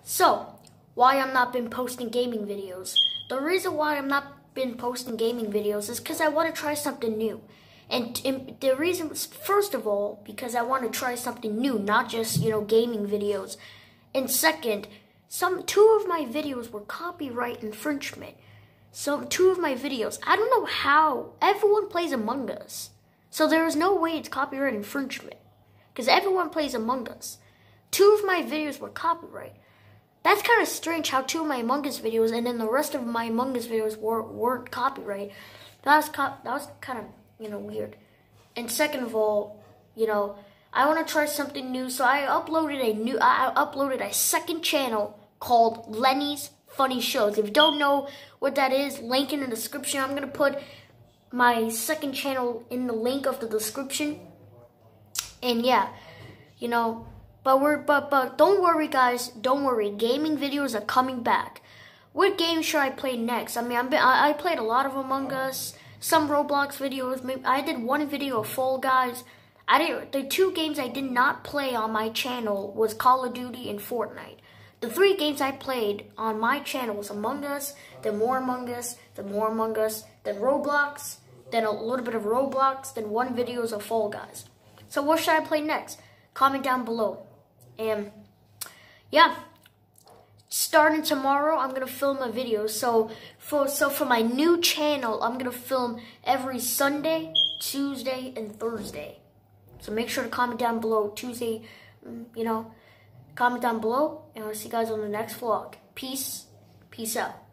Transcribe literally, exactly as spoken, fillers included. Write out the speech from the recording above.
So, why I'm not been posting gaming videos? The reason why I'm not been posting gaming videos is because I want to try something new. And, and the reason was, first of all, because I want to try something new, not just, you know, gaming videos. And second, some two of my videos were copyright infringement. So two of my videos, I don't know how, everyone plays Among Us. So there is no way it's copyright infringement. Because everyone plays Among Us. Two of my videos were copyright. That's kind of strange how two of my Among Us videos and then the rest of my Among Us videos were, weren't copyright. That was, co that was kind of, you know, weird. And second of all, you know, I want to try something new. So I uploaded a new, I uploaded a second channel called Lenny's Funny Shows. If you don't know what that is, link in the description. I'm going to put my second channel in the link of the description. And yeah, you know, but we're but but don't worry guys, don't worry. Gaming videos are coming back. What game should I play next? I mean, I'm, I I played a lot of Among Us, some Roblox videos. Maybe I did one video of Fall Guys. I did the two games I did not play on my channel was Call of Duty and Fortnite. The three games I played on my channel was Among Us, then more Among Us, then more Among Us, then Roblox, then a little bit of Roblox, then one video of Fall Guys. So what should I play next? Comment down below. And yeah, starting tomorrow, I'm gonna film a video. So for so for my new channel, I'm gonna film every Sunday, Tuesday, and Thursday. So make sure to comment down below Tuesday. You know, comment down below, and I'll see you guys on the next vlog. Peace, peace out.